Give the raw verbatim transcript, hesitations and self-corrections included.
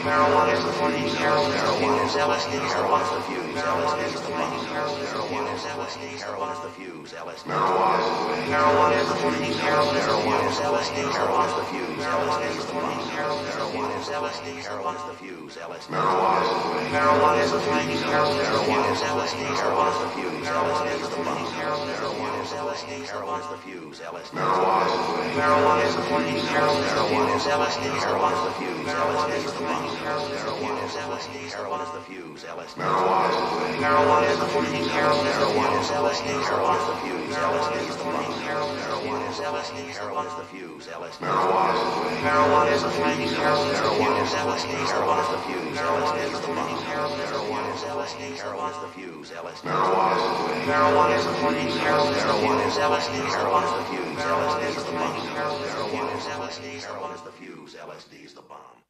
Marijuana is the fuse. Marijuana is L S D. Marijuana is the fuse. L S D is the bomb. Marijuana is L S D. Marijuana is the fuse. L S D. Marijuana is the fuse. Marijuana is L S D. Marijuana is the fuse. L S D is the bomb. Marijuana is L S D. Marijuana is the fuse. L S D. Marijuana is the fuse. Marijuana is L S D. Marijuana is the fuse. L S D is the bomb. Marijuana is L S D. Marijuana is the fuse. L S D. Marijuana is the fuse. Marijuana is L S D. Marijuana is the fuse. L S D is the bomb. Marijuana is L S D. Marijuana is the fuse. L S D. Marijuana is the fuse. Marijuana is L S D. Marijuana is the fuse. L S D is the bomb. Marijuana is L S D. Marijuana is the fuse. L S D. Marijuana is the fuse. Marijuana is L S D. Marijuana is the fuse. L S D is the bomb. Marijuana is L S D. Marijuana is the fuse. L S D. Marijuana is the fuse. Marijuana is L S D. Marijuana is the fuse. L S D is the bomb. Marijuana is L S D. Marijuana is the fuse. L S D is the bomb.